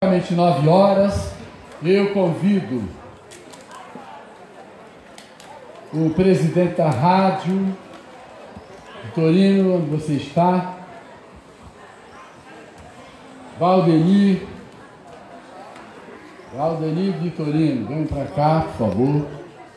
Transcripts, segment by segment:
9 horas, eu convido o presidente da rádio, Vitorino, onde você está, Valdemir Vitorino, vem para cá, por favor.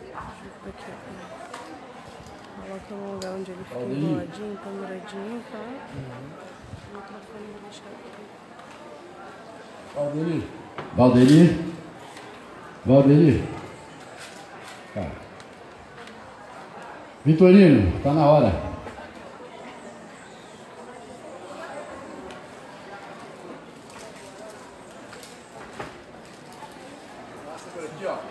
Coloca no lugar onde ele ficou enroladinho, penduradinho, tá? O microfone vou deixar aqui. Valdemir. Tá. Vitorino, tá na hora. Passa por aqui, ó.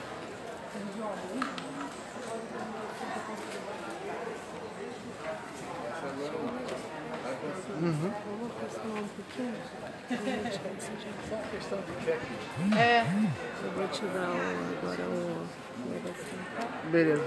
Vamos aproximar um pouquinho. Só uma questão de check. Eu vou te dar agora o negocinho. Beleza.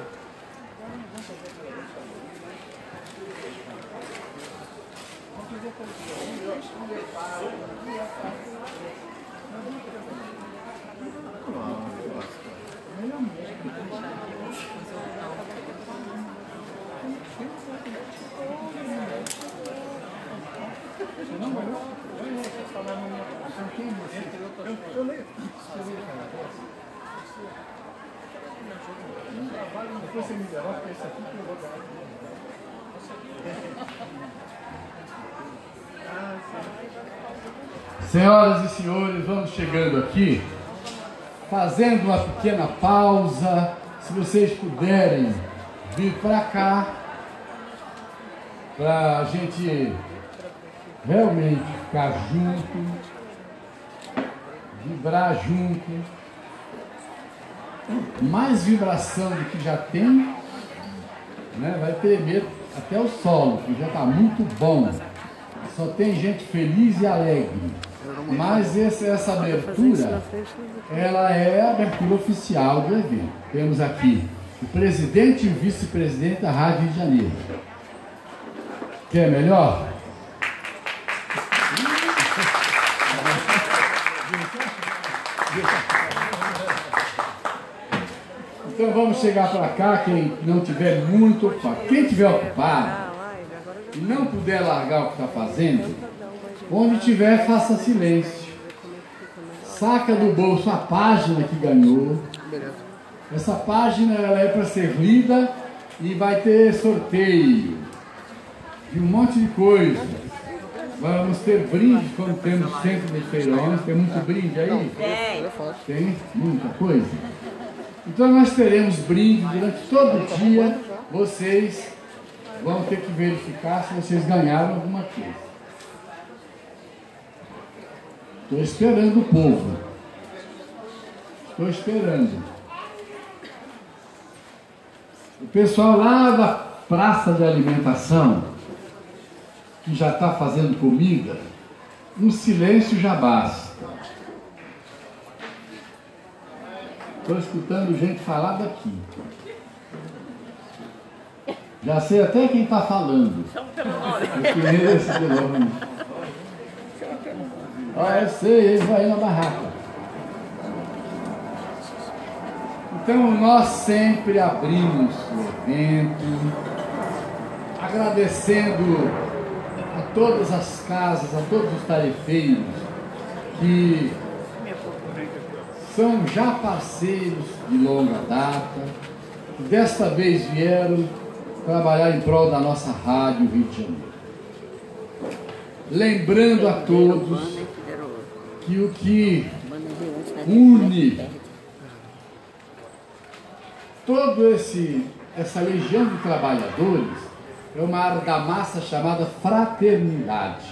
Eu leio. Depois você me derrota, porque isso aqui que eu vou dar. Senhoras e senhores, vamos chegando aqui, fazendo uma pequena pausa. Se vocês puderem vir para cá, para a gente realmente ficar junto, vibrar junto. Mais vibração do que já tem, né? Vai tremer até o solo, que já está muito bom. Só tem gente feliz e alegre. Mas essa abertura, ela é a abertura oficial do evento. Temos aqui o presidente e o vice-presidente da Rádio Rio de Janeiro. Quer melhor? Então vamos chegar para cá, quem não tiver muito ocupado. Quem tiver ocupado e não puder largar o que está fazendo, onde tiver, faça silêncio. Saca do bolso a página que ganhou. Essa página ela é para ser lida e vai ter sorteio de um monte de coisa. Vamos ter brinde, como temos sempre nos feirões. Tem muito brinde aí? Tem muita coisa. Então nós teremos brinde durante todo o dia. Vocês vão ter que verificar se vocês ganharam alguma coisa. Estou esperando o povo. Estou esperando. O pessoal lá da praça de alimentação, que já está fazendo comida, um silêncio já basta. Estou escutando gente falar daqui. Já sei até quem está falando. Eu conheço esse nome. Eu sei, eles vão aí na barraca. Então nós sempre abrimos o evento, agradecendo a todas as casas, a todos os tarefeiros que são já parceiros de longa data, que desta vez vieram trabalhar em prol da nossa Rádio Rio de Janeiro. Lembrando a todos que o que une toda essa legião de trabalhadores é uma argamassa chamada fraternidade.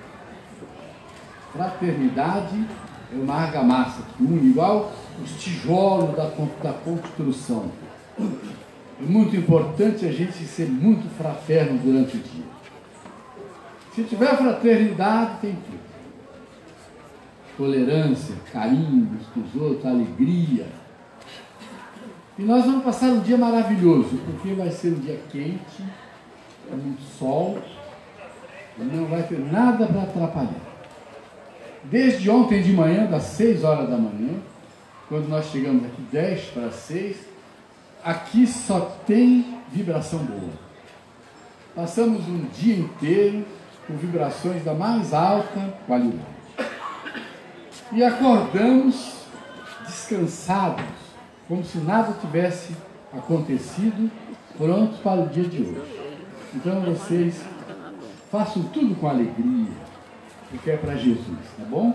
Fraternidade é uma argamassa que une igual os tijolos da construção. É muito importante a gente ser muito fraterno durante o dia. Se tiver fraternidade, tem tudo. Tolerância, carinho uns com os outros, alegria. E nós vamos passar um dia maravilhoso, porque vai ser um dia quente, com muito sol, e não vai ter nada para atrapalhar. Desde ontem de manhã, das 6 horas da manhã, quando nós chegamos aqui 10 para 6, aqui só tem vibração boa. Passamos um dia inteiro com vibrações da mais alta qualidade. E acordamos descansados, como se nada tivesse acontecido, prontos para o dia de hoje. Então vocês façam tudo com alegria, porque é para Jesus, tá bom?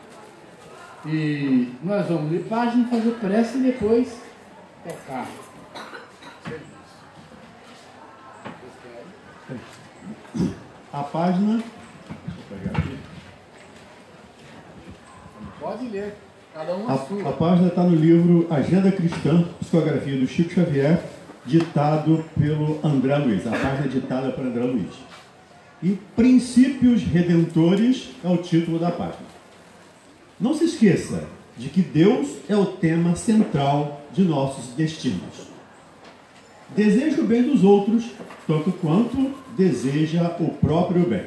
E nós vamos ler página, fazer prece e depois tocar. A página. Pode ler, cada um a sua. A página está no livro Agenda Cristã, psicografia do Chico Xavier, ditado pelo André Luiz. A página é ditada por André Luiz. E Princípios Redentores é o título da página. Não se esqueça de que Deus é o tema central de nossos destinos. Deseja o bem dos outros, tanto quanto deseja o próprio bem.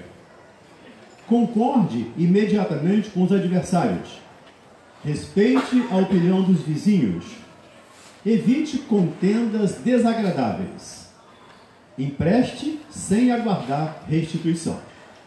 Concorde imediatamente com os adversários. Respeite a opinião dos vizinhos. Evite contendas desagradáveis. Empreste sem aguardar restituição.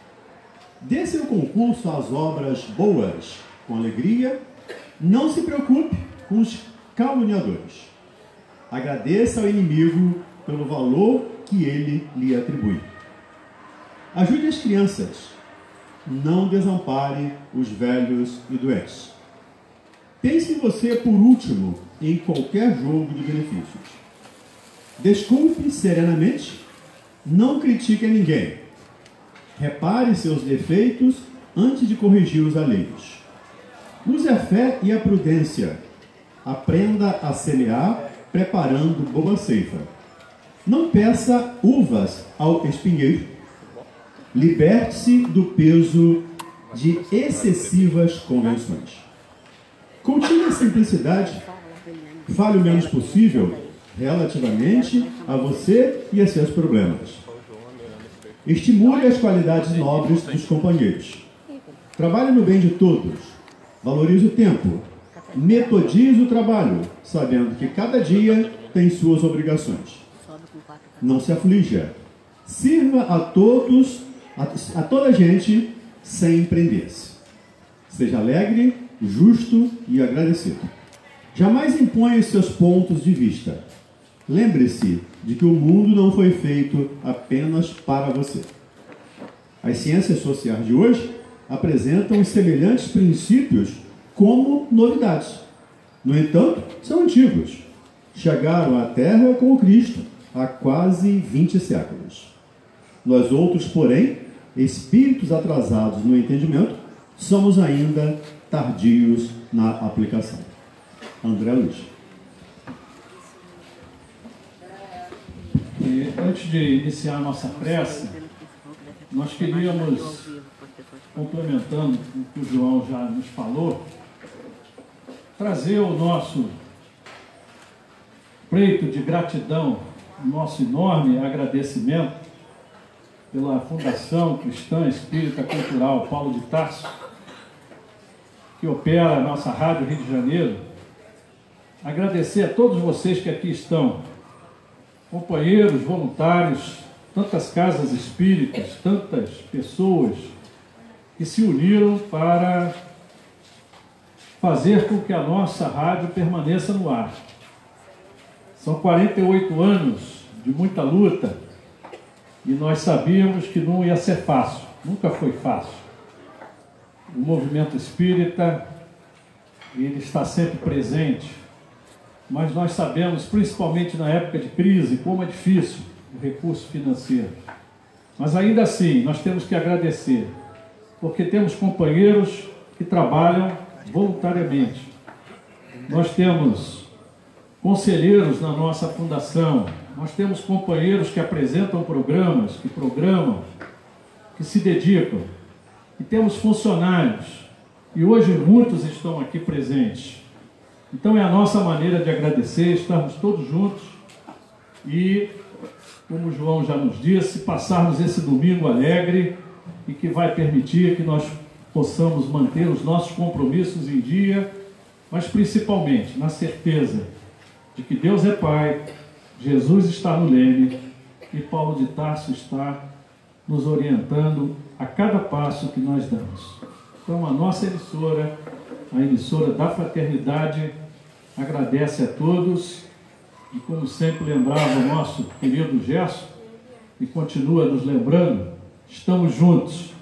Dê seu concurso às obras boas com alegria. Não se preocupe com os caluniadores. Agradeça ao inimigo pelo valor que ele lhe atribui. Ajude as crianças. Não desampare os velhos e doentes. Pense em você por último em qualquer jogo de benefícios. Desculpe serenamente. Não critique a ninguém. Repare seus defeitos antes de corrigir os alheios. Use a fé e a prudência. Aprenda a semear, preparando boa ceifa. Não peça uvas ao espinheiro. Liberte-se do peso de excessivas convenções. Cultive a simplicidade. Fale o menos possível relativamente a você e a seus problemas. Estimule as qualidades nobres dos companheiros. Trabalhe no bem de todos. Valorize o tempo. Metodize o trabalho, sabendo que cada dia tem suas obrigações. Não se aflija. Sirva a todos, a toda a gente, sem prender-se. Seja alegre, justo e agradecido. Jamais imponha seus pontos de vista. Lembre-se de que o mundo não foi feito apenas para você. As ciências sociais de hoje apresentam semelhantes princípios como novidades. No entanto, são antigos. Chegaram à Terra com o Cristo há quase 20 séculos. Nós outros, porém, espíritos atrasados no entendimento, somos ainda tardios na aplicação. André Luiz. E antes de iniciar a nossa prece, nós queríamos, complementando o que o João já nos falou, trazer o nosso pleito de gratidão, o nosso enorme agradecimento pela Fundação Cristã Espírita Cultural Paulo de Tarso, que opera a nossa Rádio Rio de Janeiro. Agradecer a todos vocês que aqui estão, companheiros, voluntários, tantas casas espíritas, tantas pessoas que se uniram para fazer com que a nossa rádio permaneça no ar. São 48 anos de muita luta e nós sabíamos que não ia ser fácil, nunca foi fácil. O movimento espírita, ele está sempre presente, mas nós sabemos, principalmente na época de crise, como é difícil o recurso financeiro. Mas ainda assim, nós temos que agradecer, porque temos companheiros que trabalham voluntariamente. Nós temos conselheiros na nossa fundação, nós temos companheiros que apresentam programas, que programam, que se dedicam, e temos funcionários, e hoje muitos estão aqui presentes. Então é a nossa maneira de agradecer, estarmos todos juntos e, como o João já nos disse, passarmos esse domingo alegre e que vai permitir que nós possamos manter os nossos compromissos em dia, mas principalmente na certeza de que Deus é Pai, Jesus está no leme e Paulo de Tarso está nos orientando a cada passo que nós damos. Então, a nossa emissora, a emissora da Fraternidade, agradece a todos e, como sempre lembrava o nosso querido Gerson, e continua nos lembrando, estamos juntos.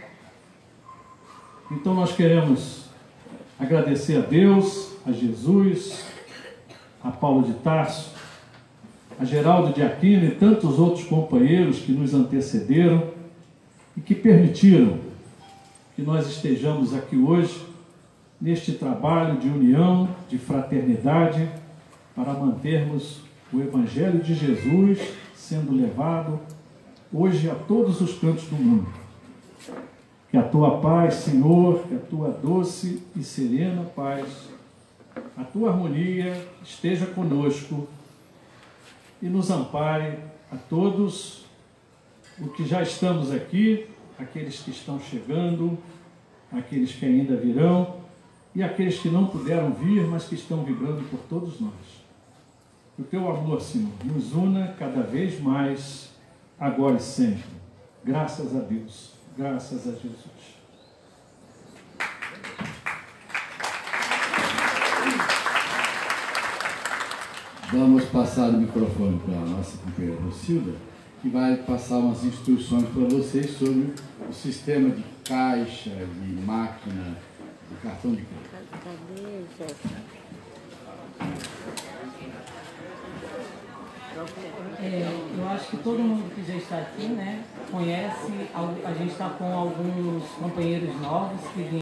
Então, nós queremos agradecer a Deus, a Jesus, a Paulo de Tarso, a Geraldo de Aquino e tantos outros companheiros que nos antecederam e que permitiram que nós estejamos aqui hoje neste trabalho de união, de fraternidade, para mantermos o Evangelho de Jesus sendo levado hoje a todos os cantos do mundo. Que a tua paz, Senhor, que a tua doce e serena paz, a tua harmonia esteja conosco e nos ampare a todos os que já estamos aqui, aqueles que estão chegando, aqueles que ainda virão e aqueles que não puderam vir, mas que estão vibrando por todos nós. Que o teu amor, Senhor, nos una cada vez mais, agora e sempre. Graças a Deus, graças a Jesus. Vamos passar o microfone para a nossa companheira Rocilda, que vai passar umas instruções para vocês sobre o sistema de caixa, de máquina, de cartão de crédito. Eu acho que todo mundo que já está aqui, né, conhece, a gente está com alguns companheiros novos que vêm